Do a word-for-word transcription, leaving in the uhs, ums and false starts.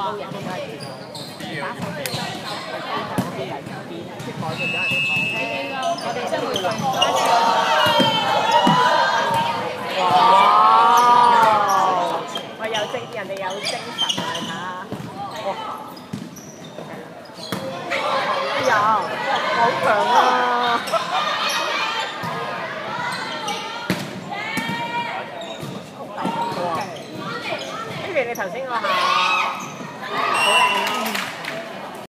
高人都係打手機打嗰啲人變，即係改變咗人哋講。我哋真係要哇！我有精，人哋有精神啊！嚇，哇！哎呀，好強啊！不如你頭先嗰下。